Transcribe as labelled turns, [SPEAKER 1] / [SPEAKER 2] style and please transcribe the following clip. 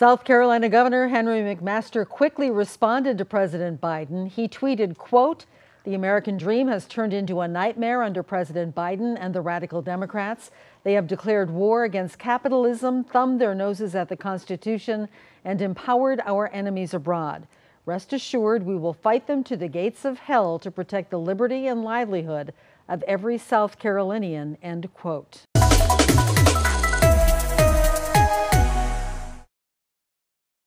[SPEAKER 1] South Carolina Governor Henry McMaster quickly responded to President Biden. He tweeted, quote, "The American dream has turned into a nightmare under President Biden and the radical Democrats. They have declared war against capitalism, thumbed their noses at the Constitution, and empowered our enemies abroad. Rest assured, we will fight them to the gates of hell to protect the liberty and livelihood of every South Carolinian," end quote.